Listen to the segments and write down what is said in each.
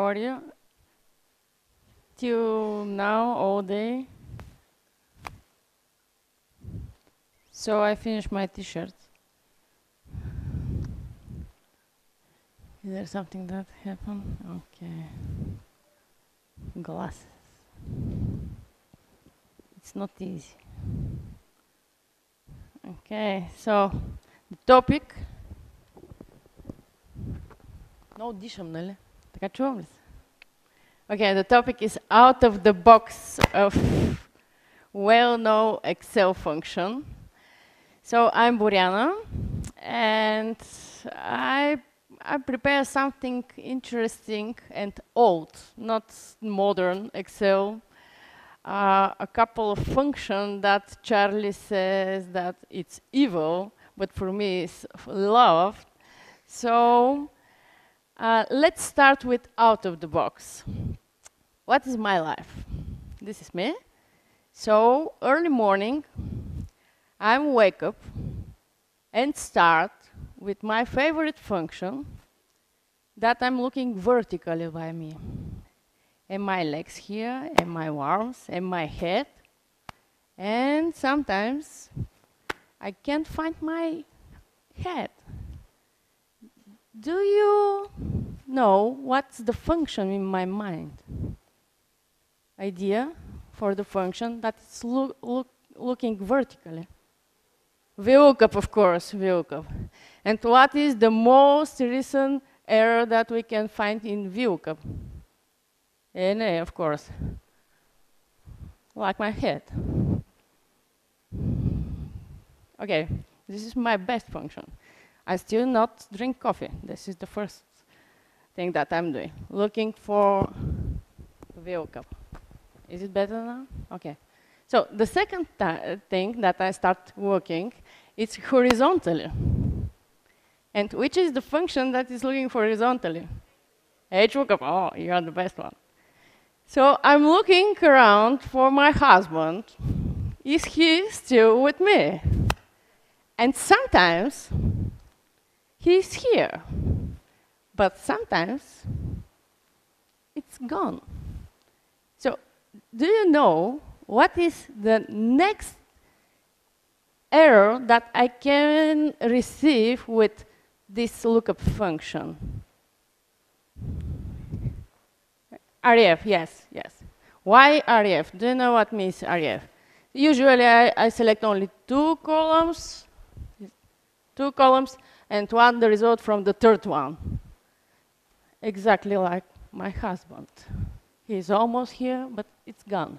are you? Till now, all day. So I finished my t-shirt. Is there something that happened? Okay. Glasses. It's not easy. Okay, so the topic. No дишам, нали? Така чувам ли се? Okay, the topic is out of the box of well-known Excel function. So I'm Boriana, and I prepare something interesting and old, not modern Excel. A couple of functions that Charlie says that it's evil, but for me it's loved. So let's start with out of the box. What is my life? This is me. So early morning, I wake up and start with my favorite function that I'm looking vertically by me. And my legs here, and my arms, and my head. And sometimes I can't find my head. Do you know what's the function in my mind? Idea for the function that is looking vertically. VLOOKUP, of course, VLOOKUP. And what is the most recent error that we can find in VLOOKUP? NA, of course. Like my head. Okay, this is my best function. I still not drink coffee. This is the first thing that I'm doing. Looking for VLOOKUP. Is it better now? Okay. So the second thing that I start working is horizontally. And which is the function that is looking for horizontally? HLOOKUP. Oh, you are the best one. So I'm looking around for my husband. Is he still with me? And sometimes he's here, but sometimes it's gone. So do you know what is the next error that I can receive with this lookup function? REF, yes, yes. Why REF? Do you know what means REF? Usually I select only two columns, and one the result from the third one. Exactly like my husband. He's almost here, but it's gone.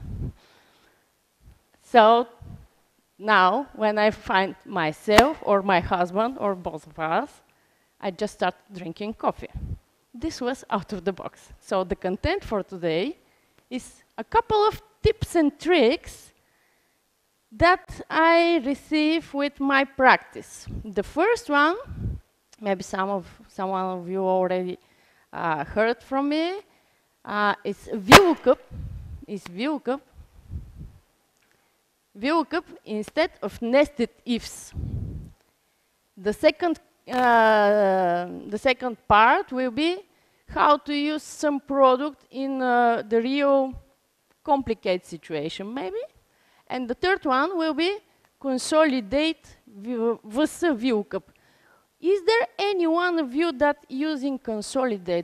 So now, when I find myself or my husband or both of us, I just start drinking coffee. This was out of the box. So the content for today is a couple of tips and tricks that I receive with my practice. The first one, maybe someone of you already heard from me, is VLOOKUP. Is VLOOKUP. VLOOKUP instead of nested ifs. The second part will be how to use some product in the real complicated situation, maybe. And the third one will be consolidate with VLOOKUP. Is there any one of you that using consolidate?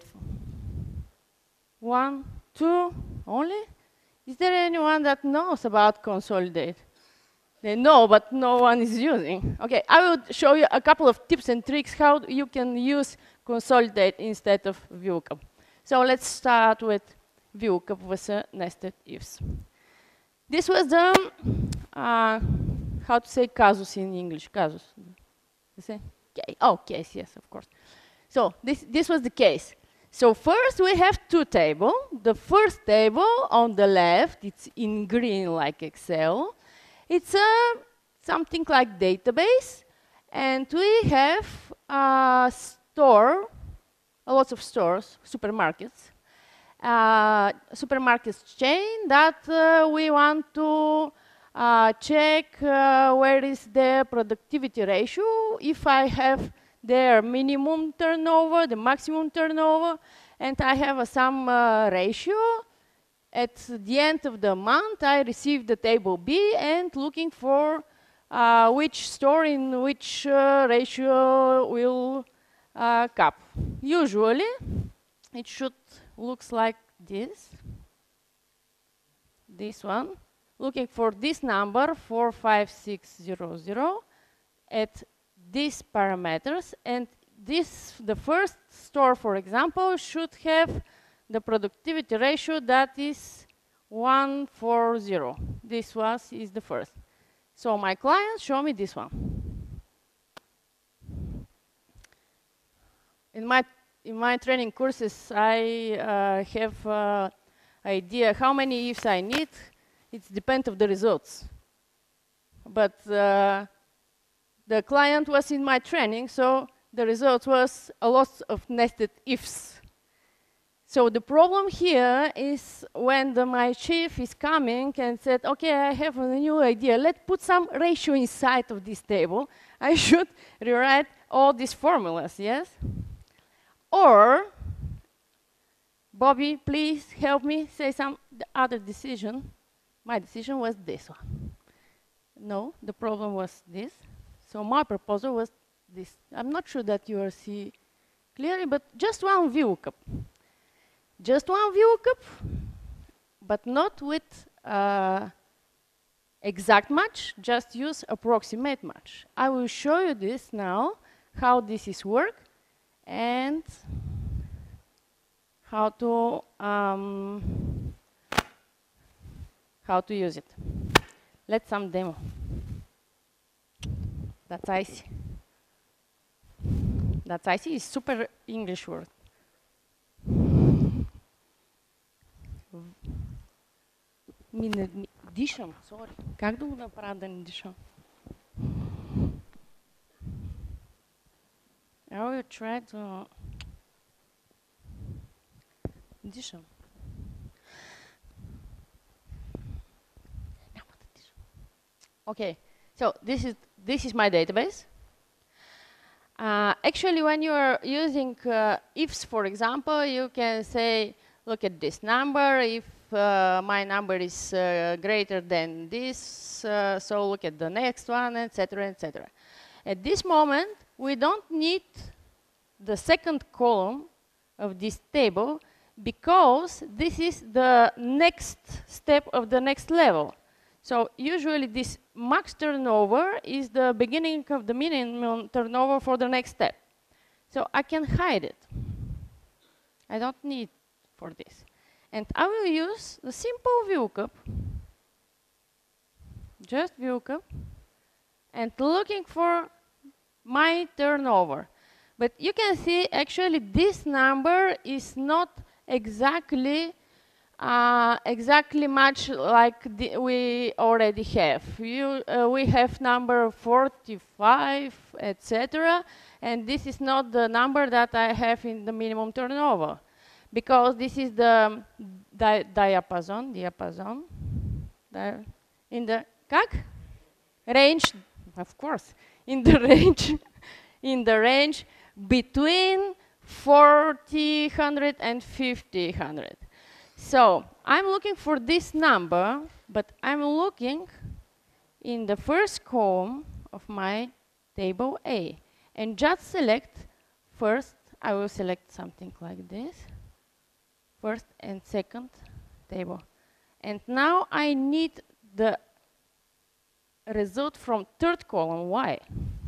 One, two, only? Is there anyone that knows about consolidate? They know, but no one is using. Okay, I will show you a couple of tips and tricks how you can use consolidate instead of VLOOKUP. So let's start with VLOOKUP with nested ifs. This was the, how to say casus in English? Casus. You say? Oh, case, yes, of course. So this was the case. So first we have two tables. The first table on the left, it's in green like Excel. It's something like database. And we have a store, lots of stores, supermarkets. Supermarkets chain that we want to check where is their productivity ratio, if I have their minimum turnover, the maximum turnover, and I have some ratio. At the end of the month, I receive the table B and looking for which store in which ratio will cap. Usually, it should looks like this. This one, looking for this number 45600 at these parameters, and this, the first store, for example, should have the productivity ratio that is 140. This is the first. So my clients show me this one. In my training courses, I have idea how many ifs I need. It depends on the results. But the client was in my training, so the result was a lot of nested ifs. So the problem here is when my chief is coming and said, okay, I have a new idea. Let's put some ratio inside of this table. I should rewrite all these formulas, yes? Or, Bobby, please help me say some other decision. My decision was this one. No, the problem was this. So my proposal was this. I'm not sure that you will see clearly, but just one VLOOKUP. Just one VLOOKUP, but not with exact match, just use approximate match. I will show you this now, how this is work, and how to use it. Let's some demo. That's icy. That's icy is super English word. Дишам, sorry. Как да го направя да не дишам? I will try to дишам. Okay, so this is my database. Actually, when you are using ifs, for example, you can say, look at this number. If my number is greater than this, so look at the next one, etc., etc. At this moment, we don't need the second column of this table because this is the next step of the next level. So usually this max turnover is the beginning of the minimum turnover for the next step. So I can hide it. I don't need for this. And I will use the simple VLOOKUP, just VLOOKUP, and looking for my turnover. But you can see actually this number is not exactly much like we already have. We have number 45, etc. And this is not the number that I have in the minimum turnover. Because this is the diapason, in the range, of course, in the range between 4000 and 5000. So I'm looking for this number, but I'm looking in the first column of my table A, and just select first. I will select something like this. First and second table. And now I need the result from third column. Why?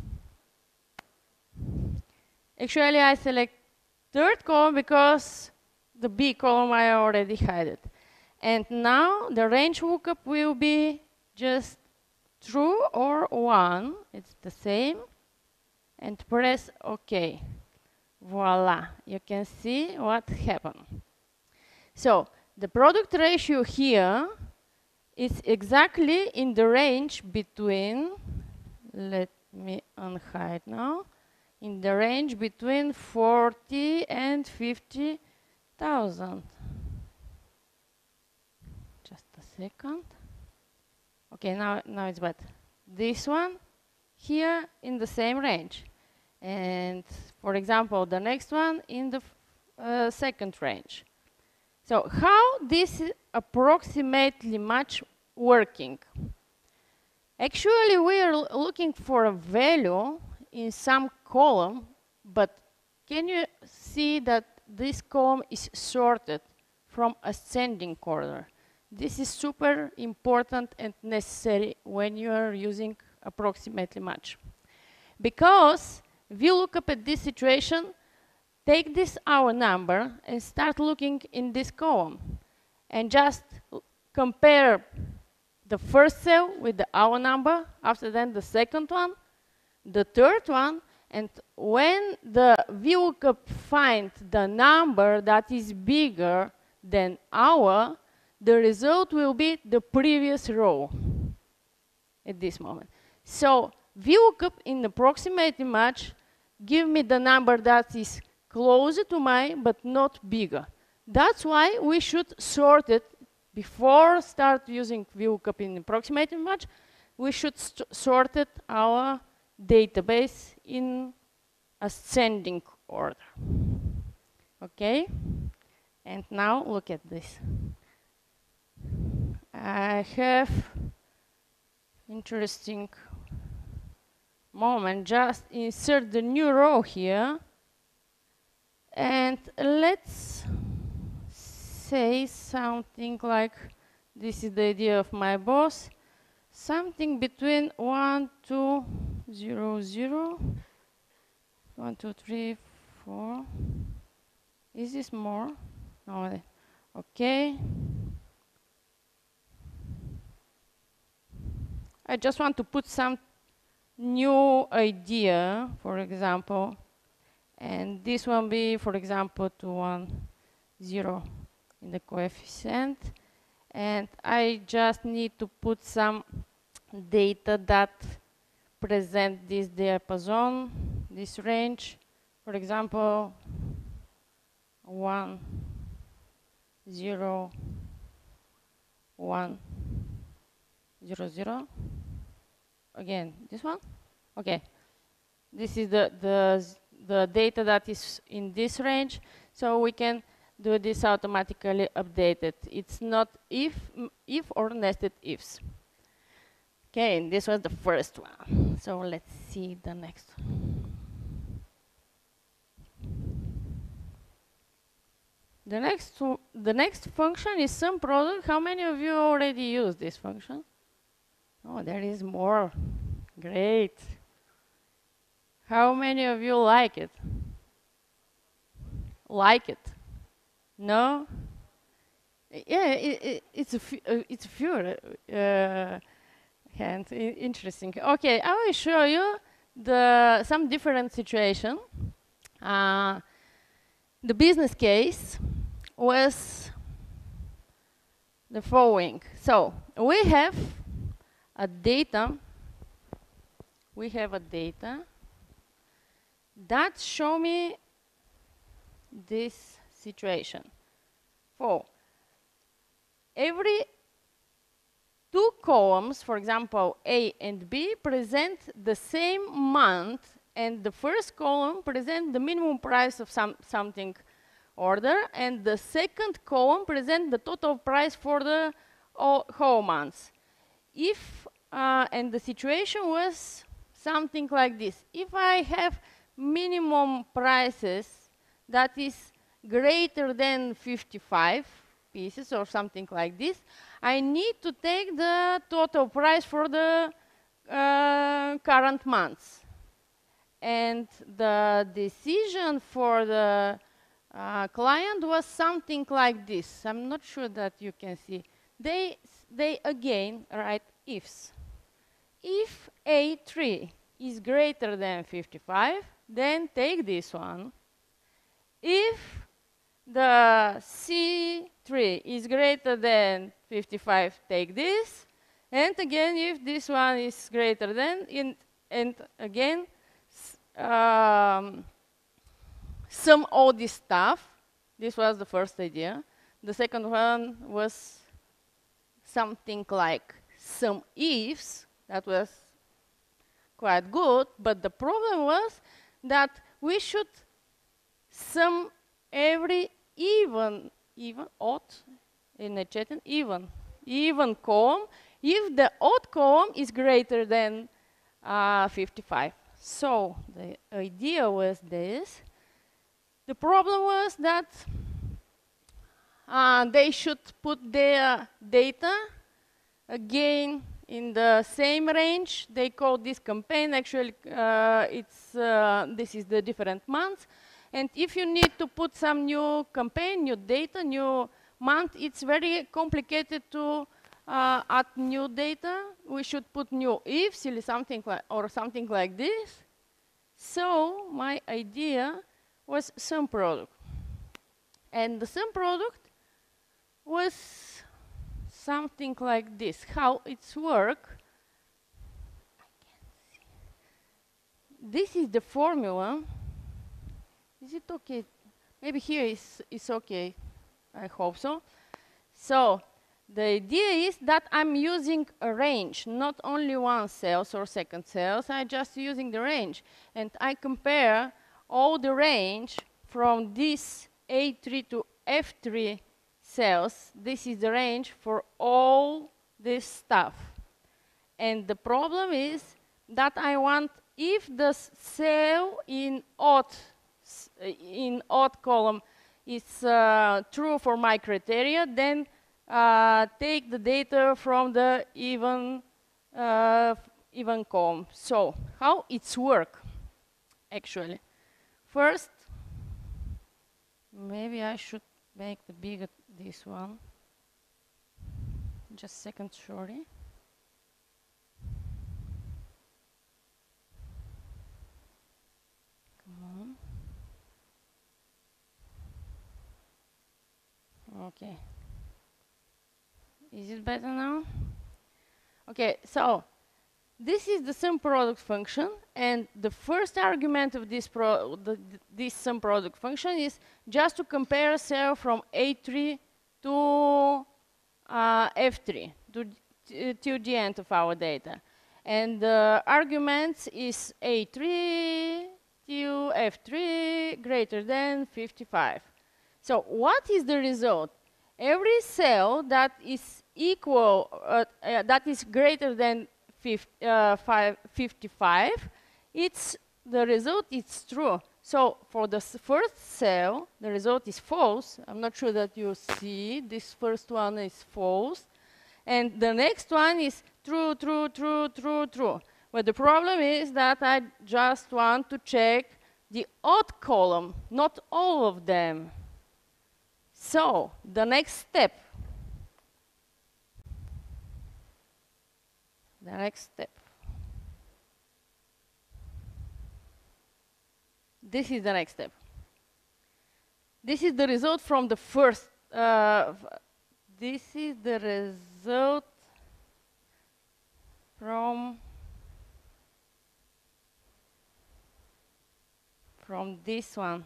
Actually, I select third column because the B column I already had it. And now the range lookup will be just true or 1. It's the same. And press OK. Voila. You can see what happened. So the product ratio here is exactly in the range between, let me unhide now, in the range between 40 and 50,000. Just a second. Okay, now it's better. This one here in the same range. And for example, the next one in the second range. So how this is approximately match working? Actually, we are looking for a value in some column, but can you see that this column is sorted from ascending order? This is super important and necessary when you are using approximately match. Because if you look up at this situation, take this hour number and start looking in this column and just compare the first cell with the hour number, after then the second one, the third one, and when the VLOOKUP finds the number that is bigger than hour, the result will be the previous row at this moment. So VLOOKUP in approximately match give me the number that is closer to mine but not bigger. That's why we should sort it before start using VLOOKUP in approximately match. We should sort it our database in ascending order. Okay? And now look at this. I have interesting moment. Just insert the new row here. And let's say something like, this is the idea of my boss, something between 1, 2, 0, 0, 1, 2, 3, 4. Is this more? No. Okay. I just want to put some new idea, for example, and this one be, for example, to 1, 0 in the coefficient, and I just need to put some data that present this diapason, this range, for example, 1, 0, 1, 0, 0. Again, this one? Okay. This is the data that is in this range, so we can do this automatically updated. It's not if or nested ifs. Okay, and this was the first one. So let's see the next one. The next function is sum product. How many of you already use this function? Oh, there is more. Great. How many of you like it? Like it? No? Yeah, it's a few hands. Interesting. Okay, I will show you some different situation. The business case was the following. So we have a data. We have a data that show me this situation. For every 2 columns, for example, A and B, present the same month, and the first column presents the minimum price of something order, and the second column presents the total price for the whole month. If and the situation was something like this. If I have minimum prices that is greater than 55 pieces or something like this, I need to take the total price for the current months. And the decision for the client was something like this. I'm not sure that you can see. They again write ifs. If A3 is greater than 55, then take this one. If the C3 is greater than 55, take this. And again, if this one is greater than, and again, sum all this stuff. This was the first idea. The second one was something like some ifs. That was quite good, but the problem was that we should sum every odd in a chat, even column, if the odd column is greater than 55. So the idea was this. The problem was that they should put their data again in the same range. They call this campaign. Actually, this is the different months. And if you need to put some new campaign, new data, new month, it's very complicated to add new data. We should put new ifs or something like this. So my idea was sum product. And the sum product was something like this. How it's work. This is the formula. Is it okay? Maybe here is okay. I hope so. So the idea is that I'm using a range, not only one cells or second cells. I'm just using the range. And I compare all the range from this A3 to F3 cells. This is the range for all this stuff. And the problem is that I want, if the cell in odd column is true for my criteria, then take the data from the even column. So how it's work actually? First, maybe I should make the bigger this one. Just a second, sorry. Come on. Okay. Is it better now? Okay, so this is the sum product function, and the first argument of this sum product function is just to compare cell from A3 to F3 to the end of our data. And the arguments is A3 to F3 greater than 55. So what is the result? Every cell that is equal, that is greater than 55, the result is true. So for the first cell, the result is false. I'm not sure that you see. This first one is false. And the next one is true, true, true, true, true. But the problem is that I just want to check the odd column, not all of them. So the next step. This is the next step. This is the result from the first. This is the result from this one.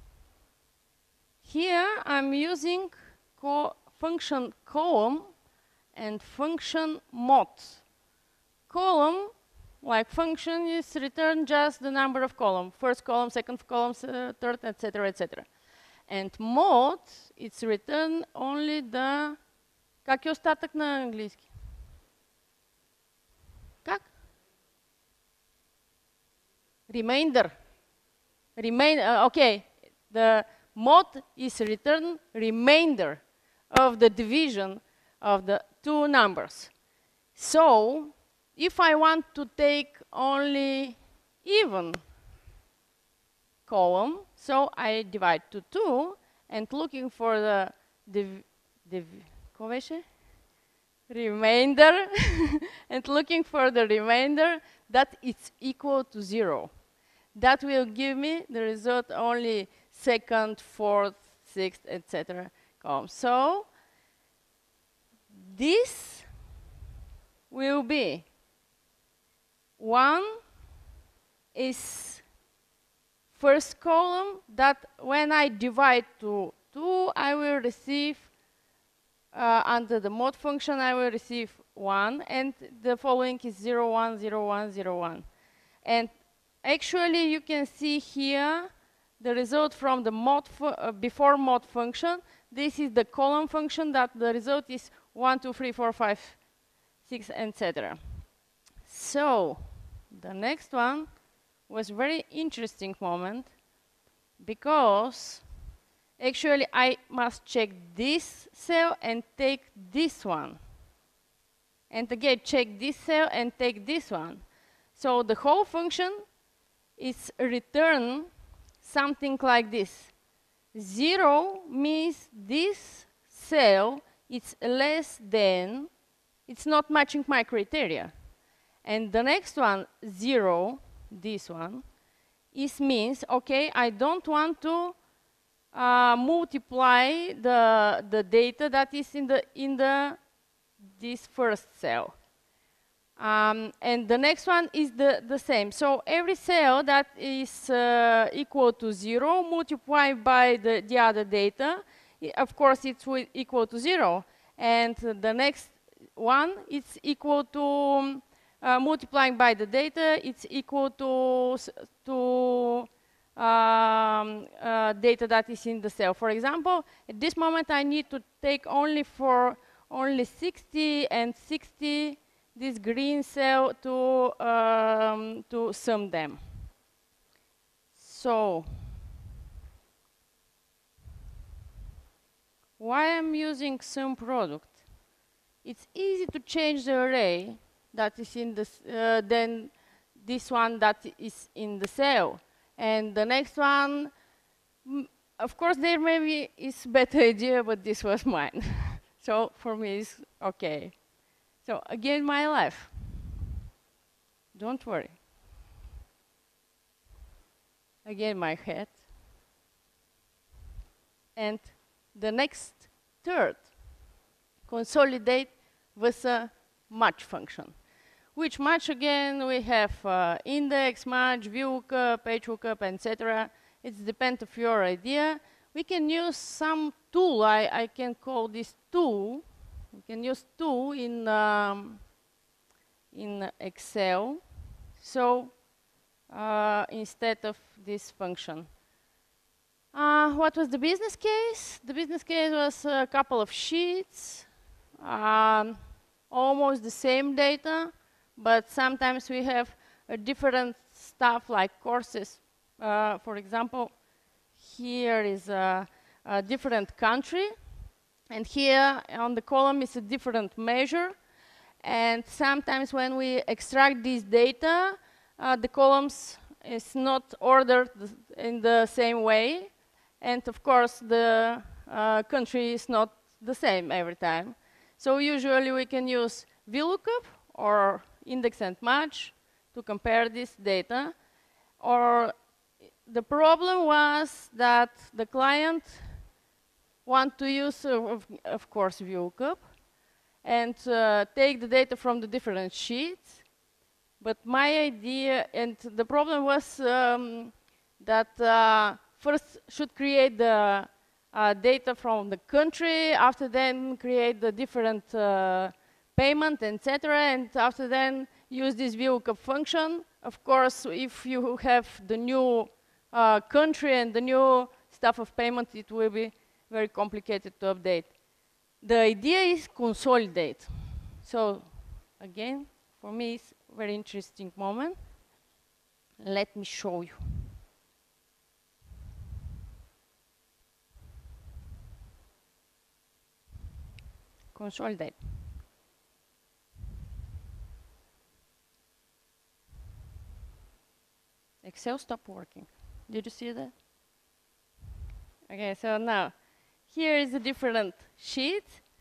Here I'm using function column and function mod. Column, like function, is return just the number of column. First column, second column, third, etc., etc. And mod, it's return only the... Как е остатък на английски? Как? Remainder. Okay. The mod is return remainder of the division of the two numbers. So, if I want to take only even column, so I divide to 2, and looking for the remainder, and looking for the remainder that it's equal to 0. That will give me the result only second, fourth, sixth, etc. column. So this will be 1 is first column that when I divide to 2, I will receive, under the mod function, I will receive 1, and the following is 0, 1, 0, 1, 0, 1. And actually, you can see here the result from the before mod function. This is the column function that the result is 1, 2, 3, 4, 5, 6, etc. So the next one was very interesting moment, because actually I must check this cell and take this one. And again, check this cell and take this one. So the whole function is return something like this. 0 means this cell is less than, it's not matching my criteria. And the next one, 0, this one, means, okay, I don't want to multiply the data that is in this first cell. And the next one is the same. So every cell that is equal to 0 multiplied by the other data, of course it's equal to 0. And the next one, it's equal to multiplying by the data, it's equal to data that is in the cell. For example, at this moment I need to take only 60 and 60 this green cell to sum them. So why I'm using sum product? It's easy to change the array that is in this than this one that is in the cell. And the next one, of course, there maybe is better idea, but this was mine. So for me, it's okay. So again, my life. Don't worry. Again, my head. And the next third, consolidate with a match function. Which match, again, we have index, match, VLOOKUP, page lookup, etc. It depends of your idea. We can use some tool. I can call this tool. We can use tool in Excel. So instead of this function. What was the business case? The business case was a couple of sheets, almost the same data, but sometimes we have different stuff like courses. For example, here is a different country, and here on the column is a different measure. And sometimes when we extract this data, the columns is not ordered in the same way. And of course, the country is not the same every time. So usually we can use VLOOKUP or index and match to compare this data. Or the problem was that the client want to use, of course, VLOOKUP and take the data from the different sheets. But my idea, and the problem was that first should create the data from the country, after then create the different payment, etc., and after then use this VLOOKUP function. Of course, if you have the new country and the new stuff of payment, it will be very complicated to update. The idea is consolidate. So again, for me, it's a very interesting moment. Let me show you. Consolidate. Excel stopped working. Did you see that? Okay, so now here is a different sheet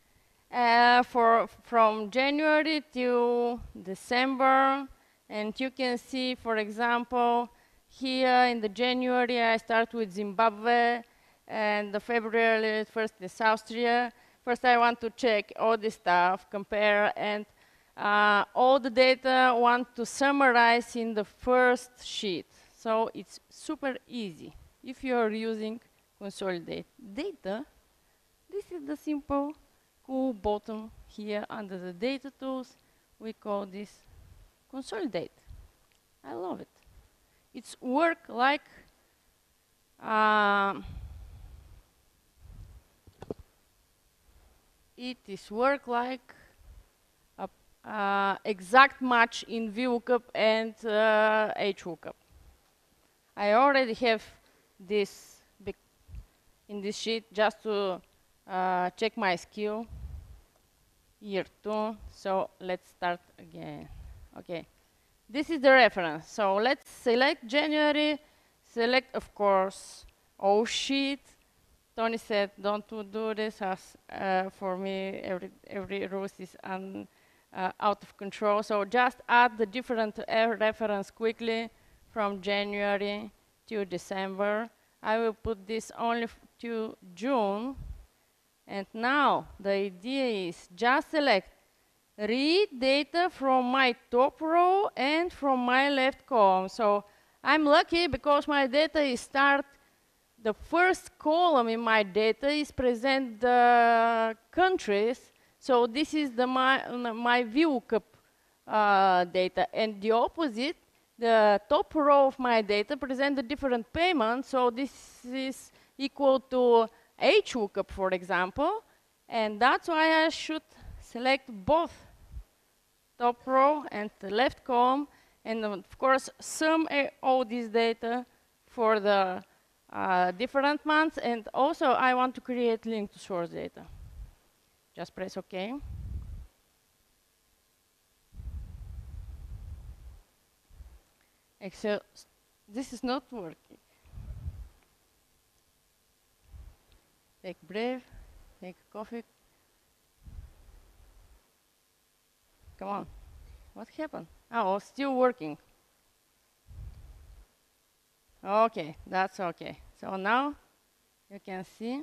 from January to December, and you can see, for example, here in the January I start with Zimbabwe, and the February first is Austria. First I want to check all this stuff, compare, and all the data I want to summarize in the first sheet. So it's super easy if you are using consolidate data. This is the simple cool button here under the data tools. We call this consolidate. I love it. It's work like it is work like exact match in VLOOKUP and HLOOKUP. I already have this in this sheet just to check my skill. Year 2. So let's start again. Okay. This is the reference. So let's select January. Select, of course, all sheet. Tony said, don't do this as for me, every row is out of control. So just add the different reference quickly from January to December. I will put this only to June. And now the idea is just select read data from my top row and from my left column. So I'm lucky because my data is start. The first column in my data is present the countries. So this is my VLOOKUP data. And the opposite, the top row of my data present the different payments. So this is equal to HLOOKUP, for example. And that's why I should select both top row and the left column. And of course, sum all this data for the different months. And also, I want to create link to source data. Just press OK. Excel, this is not working. Take a breath, take a coffee. Come on. What happened? Oh, still working. Okay, that's okay. So now you can see.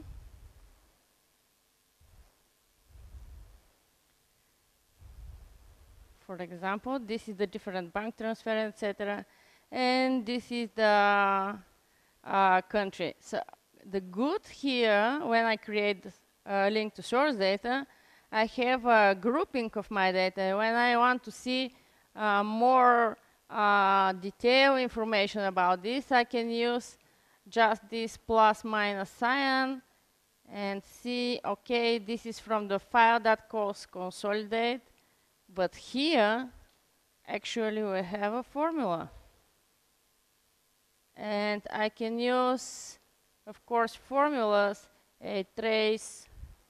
For example, this is the different bank transfer, etc. And this is the country. So the good here, when I create a link to source data, I have a grouping of my data. When I want to see more detailed information about this, I can use just this plus minus sign and see, okay, this is from the file that calls consolidate. But here, actually, we have a formula. And I can use, of course, formulas, a trace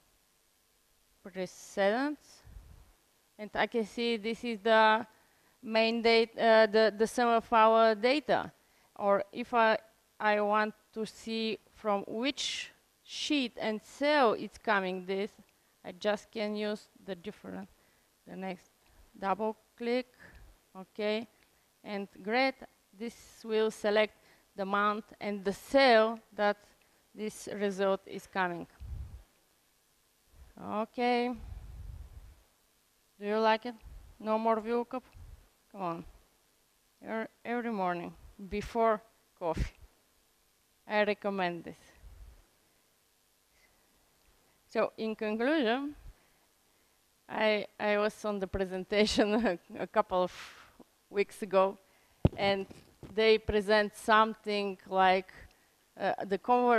precedence. And I can see this is the main data, the sum of our data. Or if I want to see from which sheet and cell it's coming this, I just can use the different, the next double click, okay, and great, this will select the month and the cell that this result is coming. Okay, do you like it? No more VLOOKUP? Come on, every morning before coffee. I recommend this. So in conclusion, I was on the presentation a couple of weeks ago, and they present something like the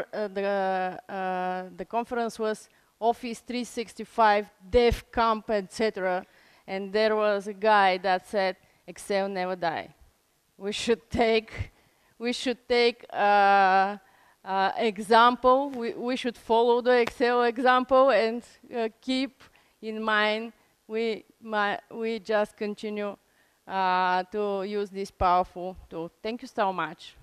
conference was Office 365, Dev Camp, etc. And there was a guy that said, Excel never die. We should take example. We should follow the Excel example and keep in mind we just continue to use this powerful tool. Thank you so much.